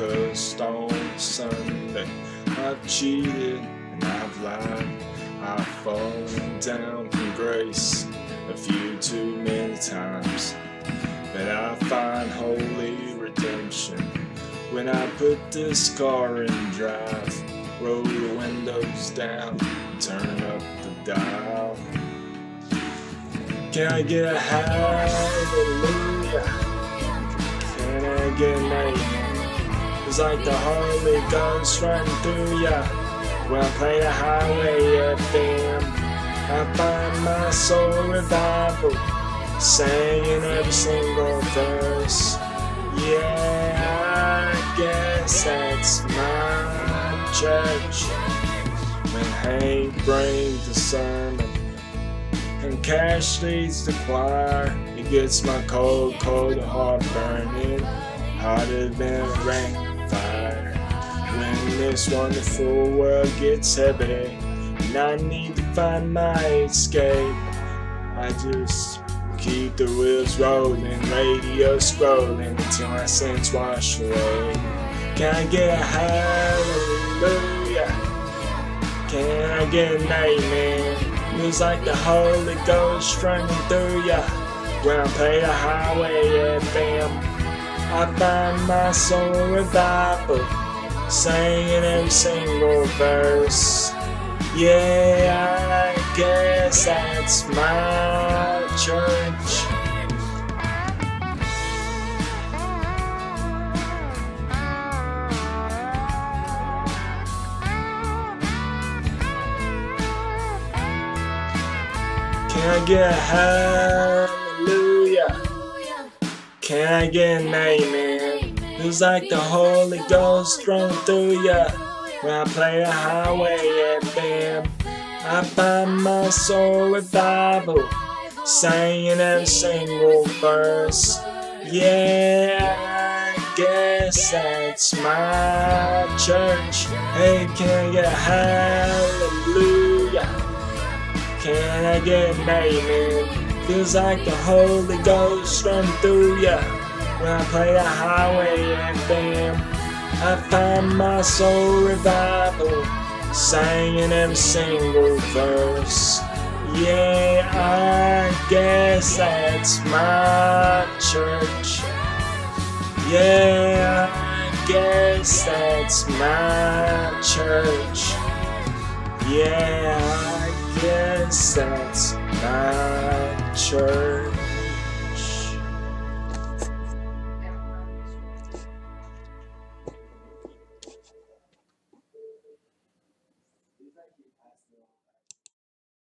cussed on Sunday. I've cheated and I've lied. I've fallen down from grace a few too many times. But I find holy redemption when I put this car in drive. Roll the windows down, turn up the dial. Can I get a hallelujah? Can I get an amen? It's like the Holy Ghost running through ya when I play the highway FM. I find my soul revival, singing every single verse. Yeah, I guess that's my church. When Hank brings the sermon and Cash leads the choir, it gets my cold heart burning hotter than a rain fire. When this wonderful world gets heavy and I need to find my escape, I just keep the wheels rolling, radio scrolling until my sins wash away. Can I get a hallelujah? Can I get an amen? It's like the Holy Ghost running through ya when I play the highway FM. I find my soul revival, singing every single verse. Yeah, I guess that's my church. Can I get a hallelujah? Can I get an amen? It's like the Holy Ghost running through ya when I play the highway FM. I find my soul revival, singing every single verse. Yeah, I guess that's my church. Hey, can I get a hallelujah? Can I get an amen? Feels like the Holy Ghost running through ya when I play the highway FM. I find my soul revival, singing every single verse. Yeah, I guess that's my church. Yeah, I guess that's my church. Yeah, I guess that's my church.